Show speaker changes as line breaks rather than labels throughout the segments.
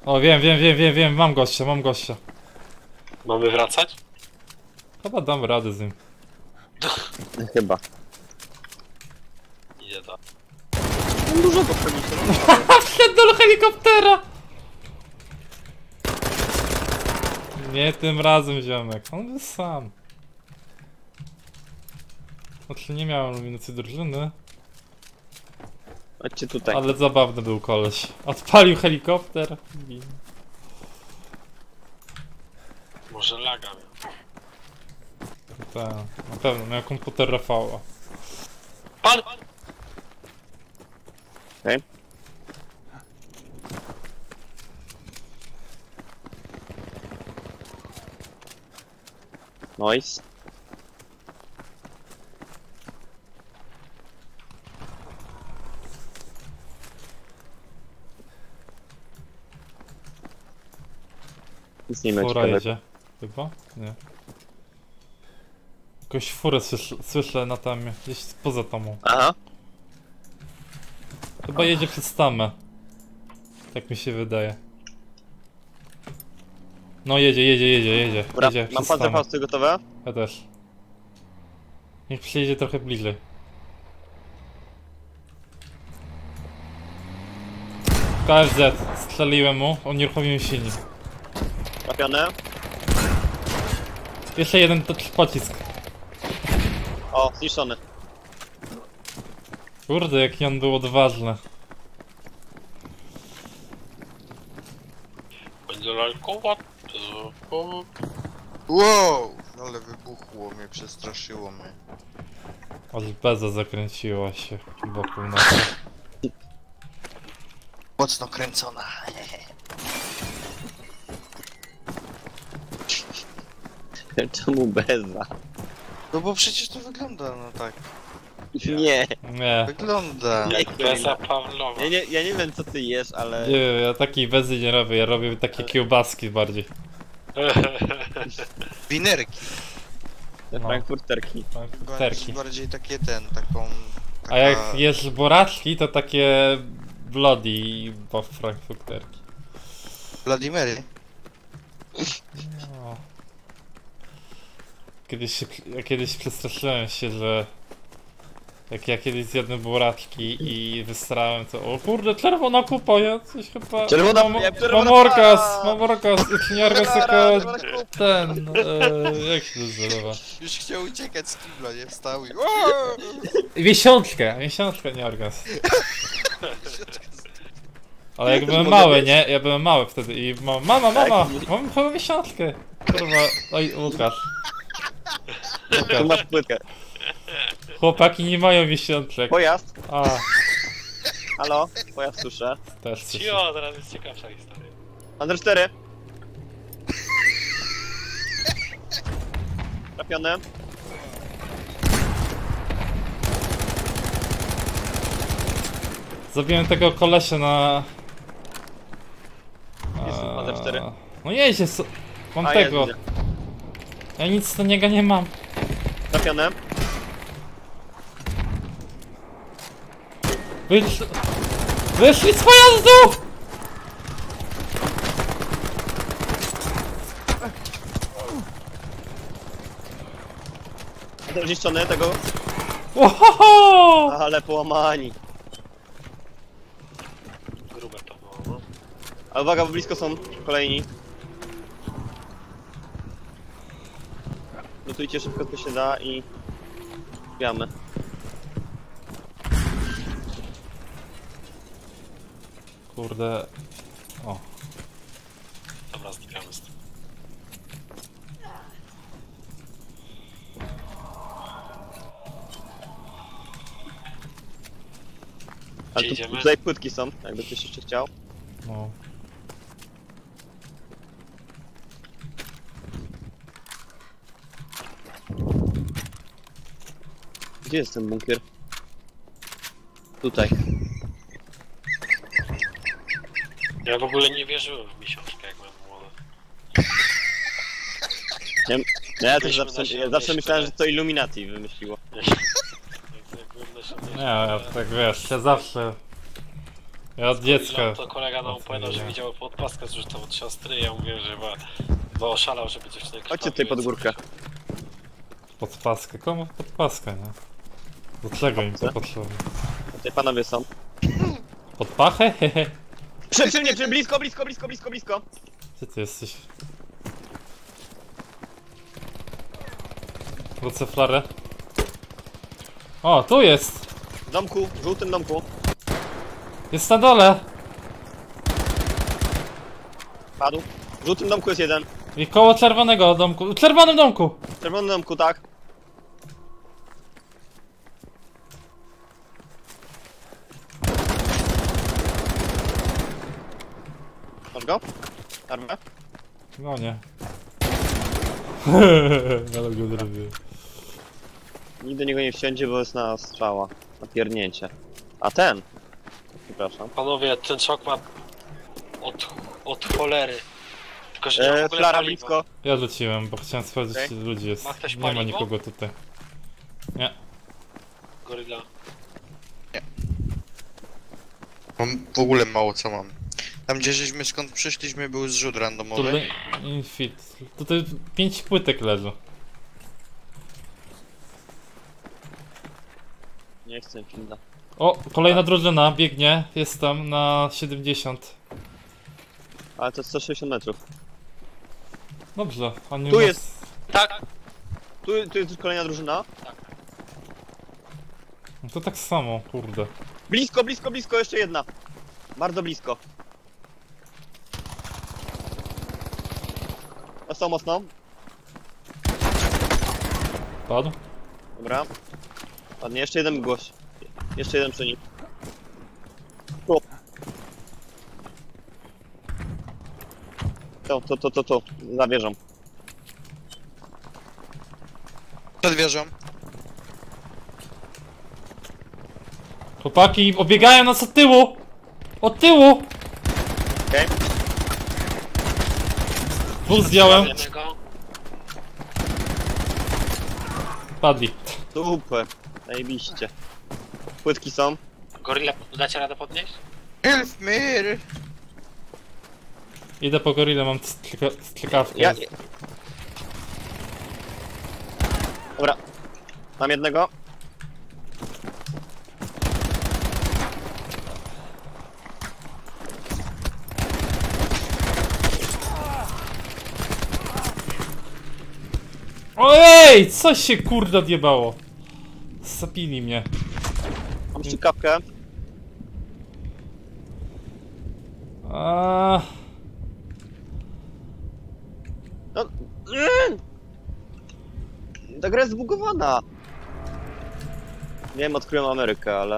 O, wiem, mam gościa.
Mamy wracać?
Chyba dam radę z nim.
Chyba.
Idzie to.
Mam dużo poprawić.
Wszedł do helikoptera! Nie tym razem, ziomek. On był sam. Znaczy nie miałem luminacji drużyny,
Chodźcie tutaj.
ale zabawny był koleś. Odpalił helikopter.
Może laga miał.
Tak, na pewno miał komputer Rafała.
Pan!
Okej. Nice. Nic nie ma
Fura
ciekawego.
jedzie. Chyba? Nie. Jakąś furę słyszę na tamie. Gdzieś poza tamą.
Aha.
Chyba jedzie przez tamę. Tak mi się wydaje. No jedzie.
Dobra,
Jedzie
mam
przez tamę.
pancerfausty gotowe?
Ja też. Niech przyjedzie trochę bliżej. KFZ, strzeliłem mu, unieruchomiłem silnik.
Trafione.
Jeszcze jeden pocisk.
O, zniszczony.
Kurde, jaki on był odważny.
Będzie lalkowa.
Wow! Ale wybuchło mnie, przestraszyło mnie.
Aż beza zakręciła się wokół nas.
Mocno kręcona.
Czemu beza?
No bo przecież to wygląda, no tak.
Nie.
Nie,
Wygląda.
Nie,
Beza Pawlowa.
ja nie wiem co ty jesz, ale...
nie wiem, ja takiej bezy nie robię, ja robię takie kiełbaski bardziej.
Winerki.
Te
No.
frankfurterki.
Terki.
Bardziej takie taką...
A jak jesz boraczki, to takie bloody bo frankfurterki.
Wladimiry.
No. Ja kiedyś przestraszyłem się, że jak ja kiedyś zjadłem buraczki i wystrałem to o kurde, czerwona kupa, ja coś chyba...
Czerwona-
mam,
ja
mam
czerwona
orgazm,
kupa!
czy nie orgazm, tylko ten... jak się to nazywa?
Już chciał uciekać z kibla, nie wstał i...
Miesiączkę, nie orgazm. Ale jak
też
byłem
mogę
mały,
być.
nie? Ja byłem mały wtedy i mama,
Tak?
mam chyba miesiączkę. Kurwa, oj Łukasz.
Tu masz płytkę.
Chłopaki nie mają miesiączek.
Pojazd.
A,
Halo? Pojazd słyszę.
też coś.
Cio, teraz jest ciekawsza historia.
Under 4. Trafione.
Zabiłem tego kolesia na...
Jest Under 4.
No jedzie, mam
A,
tego.
jest,
Ja nic do niego nie mam.
trafione.
Wyszli z pojazdu!
Zniszczony tego.
Ohoho!
Ale połamani.
Grube to było, no.
Ale uwaga, bo blisko są kolejni. Lutujcie szybko co się da i... Zbijamy.
Kurde. O.
Dobra, znikamy z tym.
Ale tu,
idziemy?
tutaj płytki są, jakby ktoś jeszcze chciał.
No.
Gdzie jest ten bunkier? Tutaj.
Ja w ogóle nie wierzyłem w miesiączkę, jak byłem młody.
Ja też
Byliśmy
zawsze,
na
ja zawsze
środku.
myślałem, że to Illuminati wymyśliło.
Jak byłem na
Nie, ja tak wiesz, ja zawsze Ja od dziecka.
To kolega nam opowiadał, że widział podpaskę zrzucał od siostry. Ja mówię, że chyba oszalał, żeby dziewczynę
Chodźcie tutaj pod górkę.
Podpaskę, komu podpaskę, nie? Do czego im to potrzeba?
Tutaj panowie są.
Pod pachę? Hehe.
Przy mnie, blisko.
Gdzie ty jesteś? Wrócę flarę. O, tu jest!
W domku, w żółtym domku.
Jest na dole!
Padł. W żółtym domku jest jeden.
I koło czerwonego domku. W czerwonym domku!
W czerwonym domku, tak. Masz go? Armę?
No nie. Ale go zrobię.
Nikt do niego nie wsiądzie, bo jest na strzała. Na piernięcie. A ten? Przepraszam.
Panowie, ten szok ma od cholery. Tylko, że nie ma w ogóle
Flara
paliwa.
blisko.
Ja rzuciłem, bo chciałem sprawdzić,
Okej.
ile ludzi jest.
Ma ktoś
Nie ma
paliwo?
nikogo tutaj. Nie.
Goryla.
Mam w ogóle mało co mam. Tam gdzie żeśmy skąd przyszliśmy był zrzut randomowy.
Tutaj infit. Tutaj 5 płytek leży.
Nie chcę finda.
O, kolejna drużyna biegnie. Jest tam na 70.
Ale to 160 metrów.
Dobrze, oni
Tu
nas-
jest.
Tak,
Tu jest kolejna drużyna.
No to tak samo, kurde.
Blisko, jeszcze jedna. Bardzo blisko. Dostał mocno.
Padł?
Dobra. Ładnie, jeszcze jeden gość. Jeszcze jeden przy nim. Tu. To. Za wieżą.
Przed wieżą.
Chłopaki obiegają nas od tyłu! Od tyłu!
Okej.
Dwóch zdjąłem.
jednego.
Padli.
Super. Zajebiście. Płytki są.
Goryla, dacie radę podnieść?
Help me!
Idę po gorillę, mam strzykawkę.
Ja... Dobra. Mam jednego.
Ojej! Coś się kurde odjebało. Zapili mnie.
Mam strzykawkę.
A...
No. Ta gra jest zbugowana. Nie wiem, odkryłem Amerykę, ale...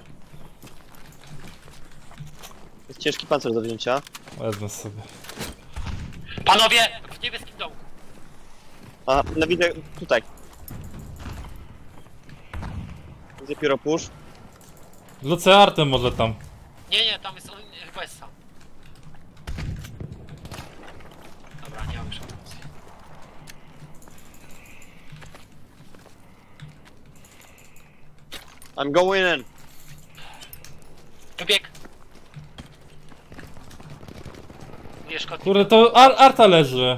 Jest ciężki pancerz do wzięcia.
Wezmę sobie.
Panowie! W niebieskim domku.
A, no widzę tutaj. Widzę pióropusz.
Wrzucę artę może tam.
Nie, tam jest on, chyba jest sam. Dobra, nie mam już emocji.
I'm going in.
Wybieg! Nie szkodzi.
Kurde, to arta leży.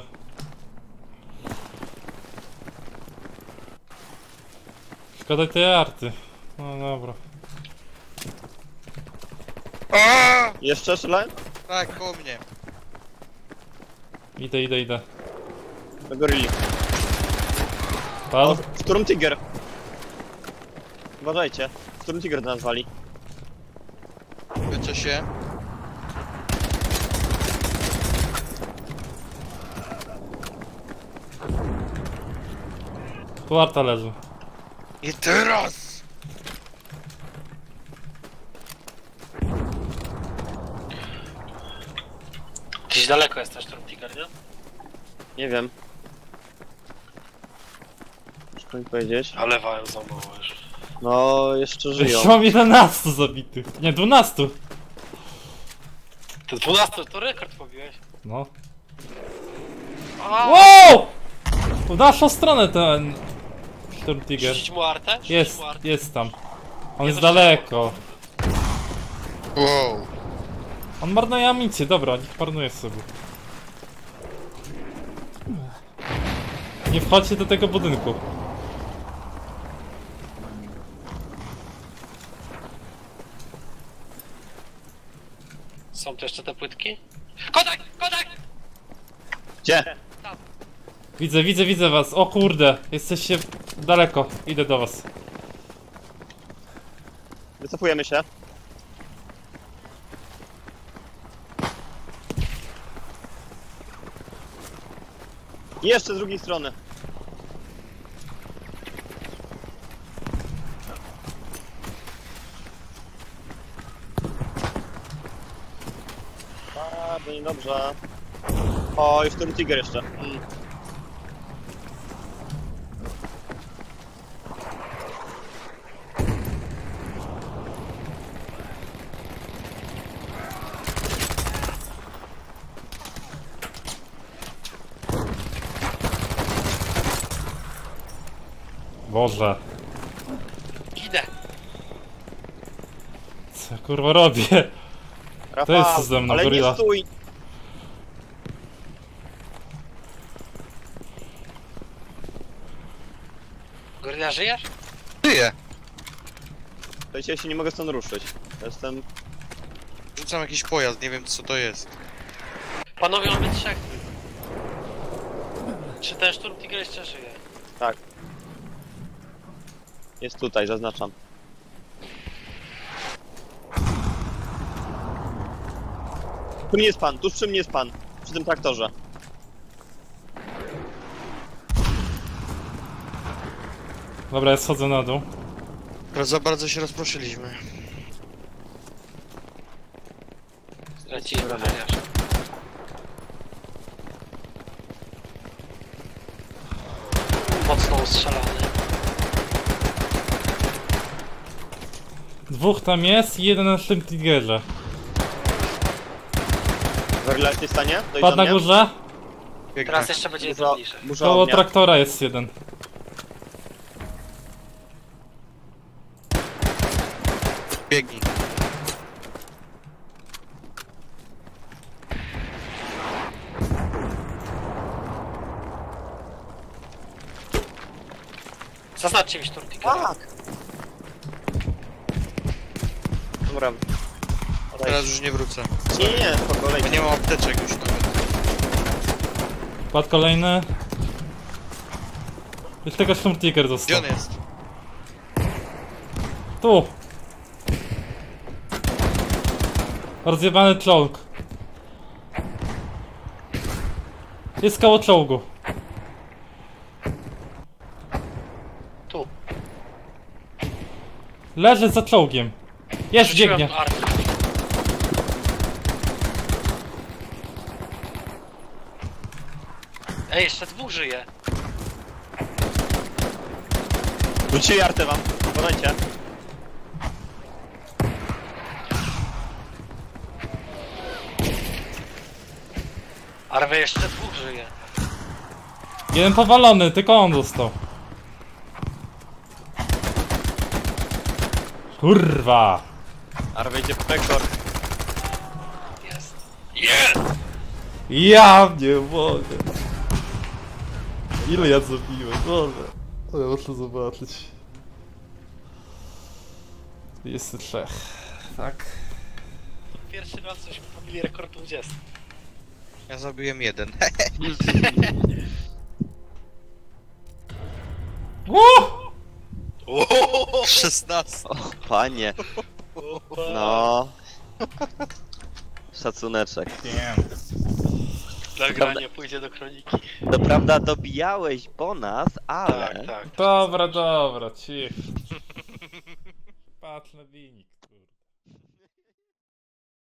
Szkoda tej arty. No dobra.
Aaaa!
Jeszcze strzelałem?
Tak, koło mnie.
Idę.
Do gorilli.
Padł?
Storm Tiger. Uważajcie. Storm Tiger do nas wali.
Leczę się.
Tu arta leży.
I teraz!
Gdzieś daleko jest też Storm Tiger, nie?
Nie wiem. Muszę mi powiedzieć.
Ale wają za mało już.
No, jeszcze żyją.
Jeszcze mam 11 zabitych. Nie, 12.
To 12 to rekord pobiłeś.
No.
A,
Wow! W naszą stronę ten... Storm Tiger.
Rzucić mu artę? Rzucić
Jest,
mu artę?
jest tam. On
Nie
jest
doszedłem.
daleko.
Wow.
On marnuje amunicję, dobra, niech marnuje sobie. Nie wchodźcie do tego budynku.
Są tu jeszcze te płytki? Kontakt! Kontakt!
Gdzie?
Widzę was. O kurde, jesteście daleko. Idę do was.
Wycofujemy się. I jeszcze z drugiej strony. Bardzo niedobrze. O, już ten Tiger jeszcze.
Boże.
Idę!
Co ja kurwa robię?
Rafał,
jest ze mną,
ale
goryla.
nie stój!
Goryla, żyjesz?
Żyję!
To ja się nie mogę stąd ruszyć. Jestem...
Rzucam jakiś pojazd, nie wiem co to jest.
Panowie, mamy trzech. Czy ten Sturm Tiger jeszcze żyje?
Tak. Jest tutaj, zaznaczam. Tu mnie jest pan, tuż przy mnie jest pan. Przy tym traktorze.
Dobra, ja schodzę na dół.
Za bardzo się rozproszyliśmy.
Stracili
Dobra.
ochroniarza. Mocno ustrzelany.
Dwóch tam jest i jeden na tym Tigerze.
Gorilla jesteś w stanie? Dojść
Padł
do
na
mnie?
górze.
Biegnę.
Teraz jeszcze będzie
Burza,
jeden bliżej.
burza
Koło
ognia.
traktora jest jeden.
Biegnij.
Zaznaczcie mi Sturm Tiger.
Tak! Dobra.
Teraz już nie wrócę.
Nie, po kolei.
Ja nie mam apteczek już nawet.
Padł kolejny. Już tego Storm Tiger
Gdzie
został.
on jest?
Tu! Rozjebany czołg. Jest koło czołgu.
Tu.
Leży za czołgiem. Jest,
Rzuciłem
biegnie.
artę. Ej, jeszcze dwóch żyje.
Rzucili artę wam. Podajcie.
Arwe, jeszcze dwóch żyje.
Jeden powalony, tylko on został. Kurwa!
Arwa idzie po pekor.
Jest. Jest!
Ja nie mogę. Ile ja zabiłem? Boże. Ale muszę zobaczyć. Jest trzech. Tak.
Pierwszy raz żeśmy pobili rekord 20.
Ja zabiłem jeden.
Uuu!
16.
O, panie. No. Szacuneczek.
Nagranie pójdzie do kroniki.
To prawda dobijałeś po nas, ale...
Tak, tak.
Dobra, dobra, cicho. Patrz na wynik.